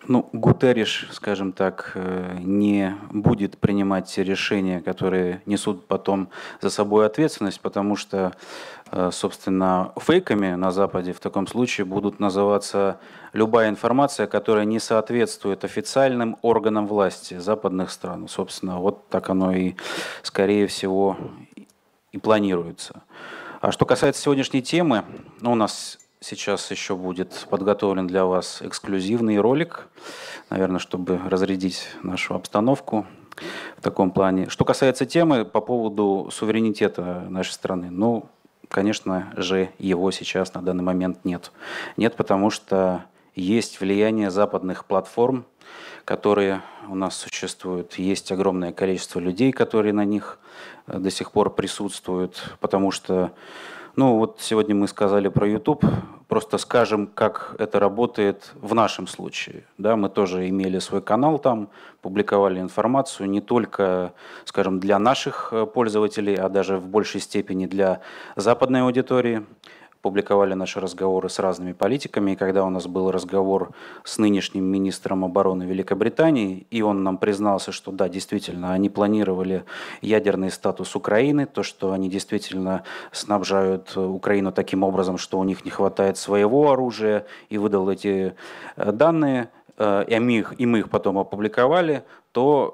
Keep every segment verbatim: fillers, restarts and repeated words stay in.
Ну, Гутерриш, скажем так, не будет принимать те решения, которые несут потом за собой ответственность, потому что, собственно, фейками на Западе в таком случае будут называться любая информация, которая не соответствует официальным органам власти западных стран. Собственно, вот так оно и, скорее всего, и планируется. А что касается сегодняшней темы, ну, у нас сейчас еще будет подготовлен для вас эксклюзивный ролик, наверное, чтобы разрядить нашу обстановку в таком плане. Что касается темы по поводу суверенитета нашей страны, ну, конечно же, его сейчас на данный момент нет. Нет, потому что есть влияние западных платформ, которые у нас существуют. Есть огромное количество людей, которые на них до сих пор присутствуют, потому что, ну вот сегодня мы сказали про YouTube, просто скажем, как это работает в нашем случае. Да, мы тоже имели свой канал там, публиковали информацию не только, скажем, для наших пользователей, а даже в большей степени для западной аудитории. Публиковали наши разговоры с разными политиками, и когда у нас был разговор с нынешним министром обороны Великобритании, и он нам признался, что да, действительно, они планировали ядерный статус Украины, то, что они действительно снабжают Украину таким образом, что у них не хватает своего оружия, и выдал эти данные, и мы их, и мы их потом опубликовали, то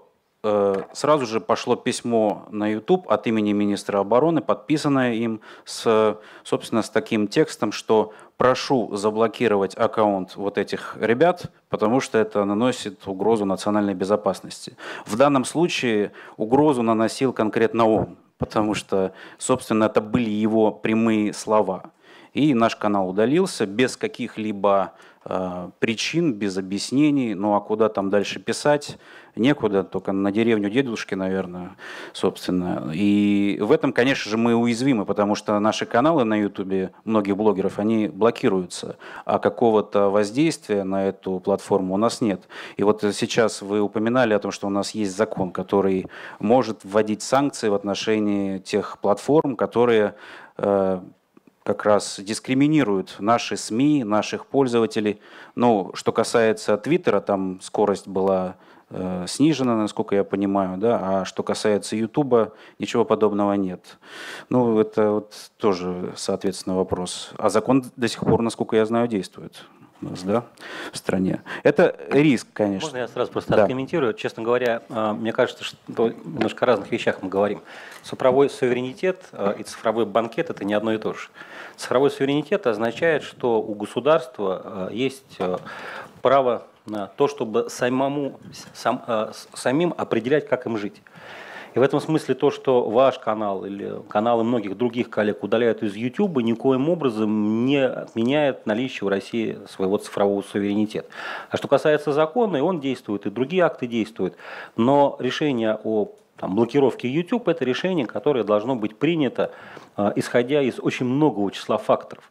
сразу же пошло письмо на YouTube от имени министра обороны, подписанное им, с, собственно, с таким текстом, что прошу заблокировать аккаунт вот этих ребят, потому что это наносит угрозу национальной безопасности. В данном случае угрозу наносил конкретно он, потому что, собственно, это были его прямые слова. И наш канал удалился без каких-либо э, причин, без объяснений. Ну а куда там дальше писать? Некуда, только на деревню дедушки, наверное, собственно. И в этом, конечно же, мы уязвимы, потому что наши каналы на Ютубе, многих блогеров, они блокируются, а какого-то воздействия на эту платформу у нас нет. И вот сейчас вы упоминали о том, что у нас есть закон, который может вводить санкции в отношении тех платформ, которые э, как раз дискриминируют наши СМИ, наших пользователей. Ну, что касается Твиттера, там скорость была э, снижена, насколько я понимаю, да, а что касается Ютуба, ничего подобного нет. Ну, это вот тоже, соответственно, вопрос. А закон до сих пор, насколько я знаю, действует у нас, да, в стране. Это риск, конечно. Можно я сразу просто да. откомментирую? Честно говоря, мне кажется, что немножко о разных вещах мы говорим. Цифровой суверенитет и цифровой банкет – это не одно и то же. Цифровой суверенитет означает, что у государства есть право на то, чтобы самому, сам, самим определять, как им жить. И в этом смысле то, что ваш канал или каналы многих других коллег удаляют из YouTube, никоим образом не отменяет наличие в России своего цифрового суверенитета. А что касается закона, и он действует, и другие акты действуют. Но решение о там, блокировке YouTube – это решение, которое должно быть принято, э, исходя из очень многого числа факторов.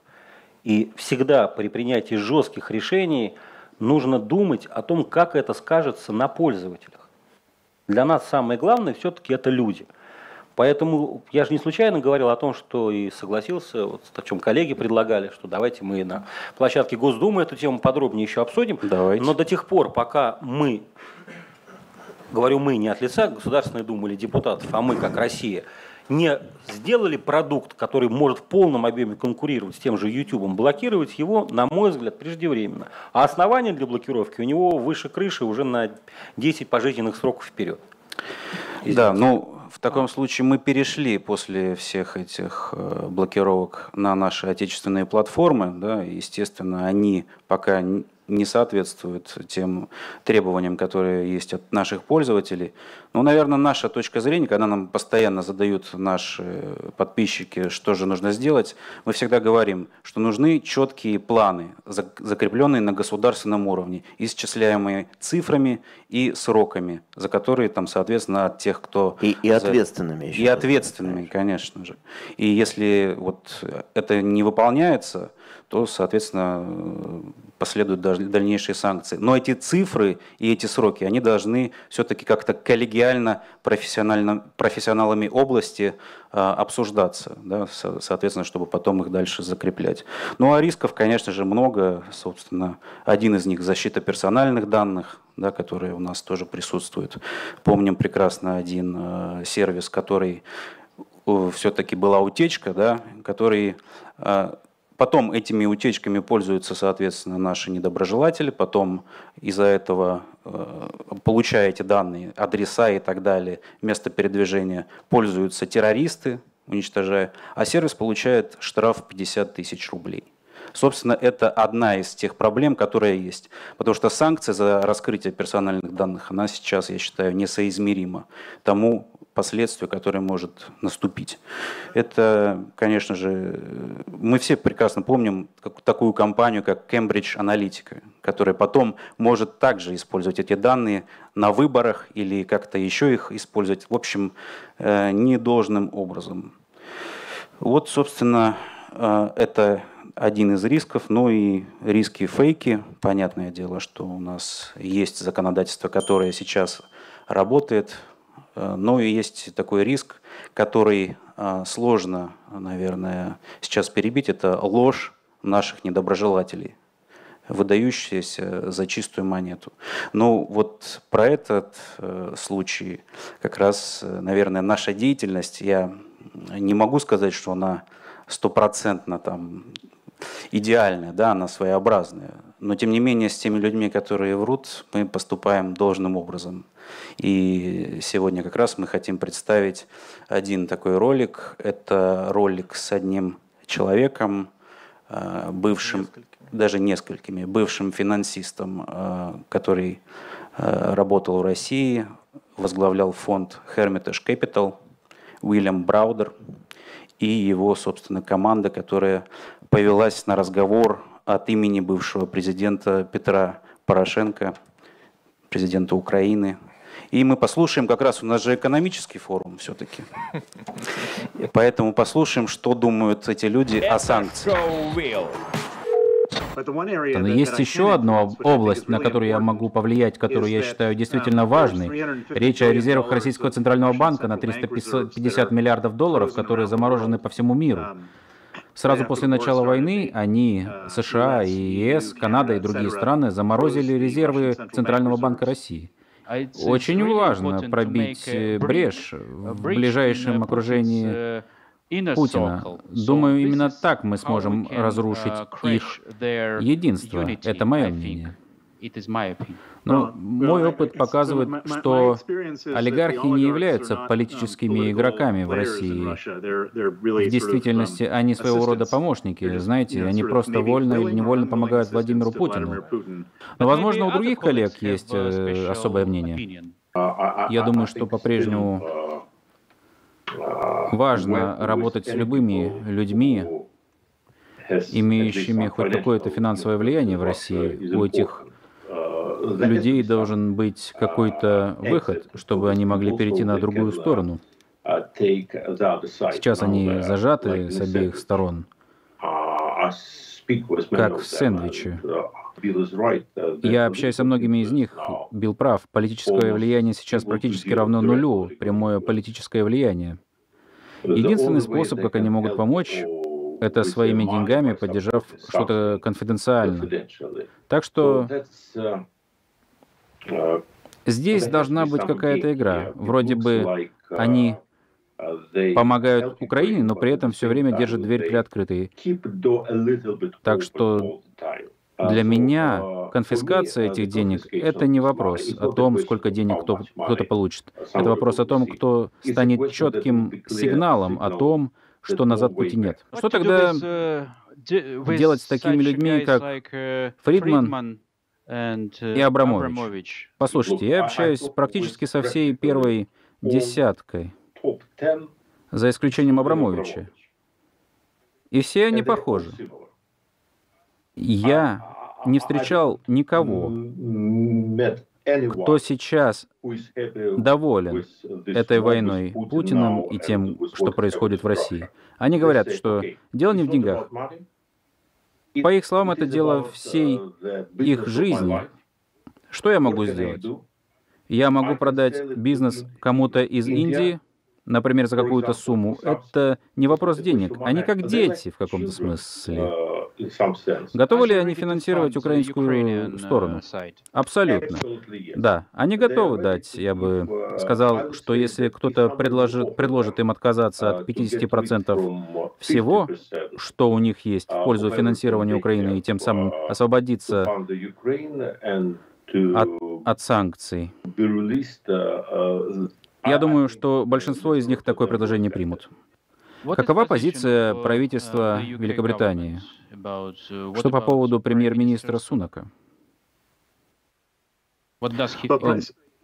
И всегда при принятии жестких решений нужно думать о том, как это скажется на пользователях. Для нас самое главное все-таки это люди. Поэтому я же не случайно говорил о том, что и согласился, вот, о чем коллеги предлагали, что давайте мы на площадке Госдумы эту тему подробнее еще обсудим. Давайте. Но до тех пор, пока мы, говорю мы не от лица Государственной Думы или депутатов, а мы как Россия, не сделали продукт, который может в полном объеме конкурировать с тем же YouTube, блокировать его, на мой взгляд, преждевременно. А основания для блокировки у него выше крыши уже на десять пожизненных сроков вперед. Извините. Да, ну в таком случае мы перешли после всех этих блокировок на наши отечественные платформы. Да, естественно, они пока не соответствуют тем требованиям, которые есть от наших пользователей. Ну, наверное, наша точка зрения, когда нам постоянно задают наши подписчики, что же нужно сделать, мы всегда говорим, что нужны четкие планы, закрепленные на государственном уровне, исчисляемые цифрами и сроками, за которые, там, соответственно, от тех, кто... И, и ответственными еще. И ответственными, конечно же. И если вот это не выполняется, то, соответственно, последуют дальнейшие санкции. Но эти цифры и эти сроки, они должны все-таки как-то коллегиально, профессионально, профессионалами области обсуждаться, да, соответственно, чтобы потом их дальше закреплять. Ну а рисков, конечно же, много. Собственно, один из них – защита персональных данных, да, которые у нас тоже присутствуют. Помним прекрасно один э, сервис, который э, все-таки была утечка, да, который… Э, Потом этими утечками пользуются, соответственно, наши недоброжелатели, потом из-за этого, получая эти данные, адреса и так далее, место передвижения, пользуются террористы, уничтожая, а сервис получает штраф пятьдесят тысяч рублей. Собственно, это одна из тех проблем, которая есть. Потому что санкция за раскрытие персональных данных, она сейчас, я считаю, несоизмерима тому последствию, которое может наступить. Это, конечно же, мы все прекрасно помним такую компанию, как Cambridge Analytica, которая потом может также использовать эти данные на выборах или как-то еще их использовать, в общем, недолжным образом. Вот, собственно, это один из рисков, ну и риски фейки. Понятное дело, что у нас есть законодательство, которое сейчас работает, но и есть такой риск, который сложно, наверное, сейчас перебить, это ложь наших недоброжелателей, выдающаяся за чистую монету. Ну вот про этот случай как раз, наверное, наша деятельность, я не могу сказать, что она стопроцентно там идеальная, да, она своеобразная, но тем не менее с теми людьми, которые врут, мы поступаем должным образом. И сегодня как раз мы хотим представить один такой ролик. Это ролик с одним человеком, бывшим, несколькими. даже несколькими, бывшим финансистом, который работал в России, возглавлял фонд Hermitage Capital, Уильям Браудер, и его, собственно, команда, которая повелась на разговор от имени бывшего президента Петра Порошенко, президента Украины. И мы послушаем, как раз у нас же экономический форум все-таки. Поэтому послушаем, что думают эти люди о санкциях. Но есть еще одна область, на которую я могу повлиять, которую я считаю действительно важной. Речь о резервах Российского Центрального банка на триста пятьдесят миллиардов долларов, которые заморожены по всему миру. Сразу после начала войны они, США и ЕС, Канада и другие страны, заморозили резервы Центрального банка России. Очень важно пробить брешь в ближайшем окружении Путина. Думаю, именно так мы сможем разрушить их единство. Это мое мнение. Но мой опыт показывает, что олигархи не являются политическими игроками в России. В действительности они своего рода помощники. Знаете, они просто вольно или невольно помогают Владимиру Путину. Но, возможно, у других коллег есть особое мнение. Я думаю, что по-прежнему важно работать с любыми людьми, имеющими хоть какое-то финансовое влияние в России. У этих людей должен быть какой-то выход, чтобы они могли перейти на другую сторону. Сейчас они зажаты с обеих сторон, как в сэндвиче. Я общаюсь со многими из них. Билл прав. Политическое влияние сейчас практически равно нулю. Прямое политическое влияние. Единственный способ, как они могут помочь, это своими деньгами, поддержав что-то конфиденциально. Так что здесь должна быть какая-то игра. Вроде бы они помогают Украине, но при этом все время держат дверь приоткрытой. Так что для меня конфискация этих денег — это не вопрос о том, сколько денег кто, кто-то получит. Это вопрос о том, кто станет четким сигналом о том, что назад пути нет. Что тогда делать с такими людьми, как Фридман и Абрамович? Послушайте, я общаюсь практически со всей первой десяткой, за исключением Абрамовича. И все они похожи. Я не встречал никого, кто сейчас доволен этой войной Путиным и тем, что происходит в России. Они говорят, что дело не в деньгах. По их словам, это дело всей их жизни. Что я могу сделать? Я могу продать бизнес кому-то из Индии, например, за какую-то сумму. Это не вопрос денег. Они как дети в каком-то смысле. Готовы ли они финансировать украинскую сторону? Абсолютно. Да, они готовы дать. Я бы сказал, что если кто-то предложит, предложит им отказаться от пятидесяти процентов всего, что у них есть в пользу финансирования Украины, и тем самым освободиться от, от санкций, я думаю, что большинство из них такое предложение примут. Какова позиция правительства Великобритании? Что по поводу премьер-министра Сунака? Он,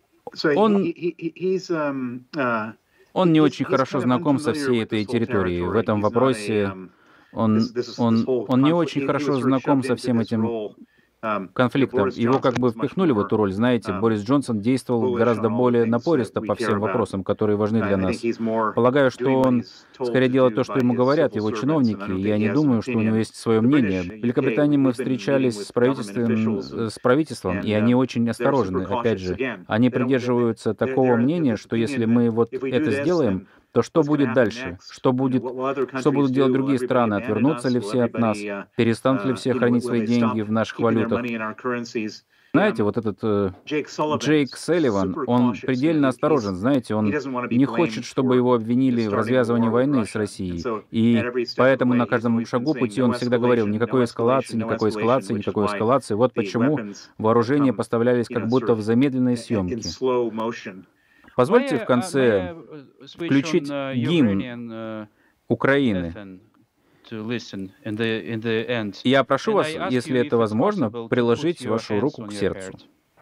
он не очень хорошо знаком со всей этой территорией. В этом вопросе он, он, он не очень хорошо знаком со всем этим конфликтом. Его как бы впихнули в эту роль. Знаете, Борис Джонсон действовал гораздо более напористо по всем вопросам, которые важны для нас. Полагаю, что он скорее делает то, что ему говорят его чиновники, и я не думаю, что у него есть свое мнение. В Великобритании мы встречались с правительством, с правительством, и они очень осторожны. Опять же, они придерживаются такого мнения, что если мы вот это сделаем, то что будет дальше? Что будет, что будут делать другие страны? Отвернутся ли все от нас? Перестанут ли все хранить свои деньги в наших валютах? Знаете, вот этот э, Джейк Салливан, он предельно осторожен, знаете, он не хочет, чтобы его обвинили в развязывании войны с Россией. И поэтому на каждом шагу пути он всегда говорил, никакой эскалации, никакой эскалации, никакой эскалации. Вот почему вооружения поставлялись как будто в замедленной съемке. Позвольте в конце включить гимн Украины. Я прошу вас, если это возможно, приложить вашу руку к сердцу.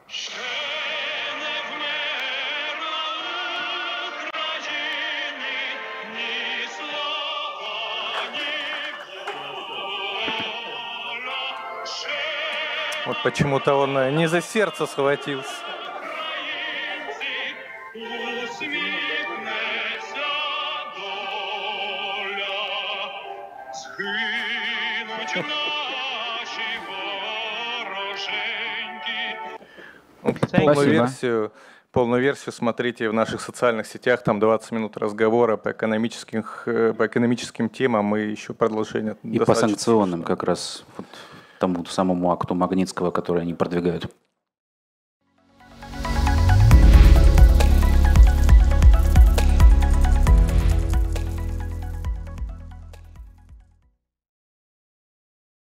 Вот почему-то он не за сердце схватился. Полную версию, полную версию смотрите в наших социальных сетях, там двадцать минут разговора по экономическим, по экономическим темам и еще продолжение. И по санкционным как раз, вот тому самому акту Магнитского, который они продвигают.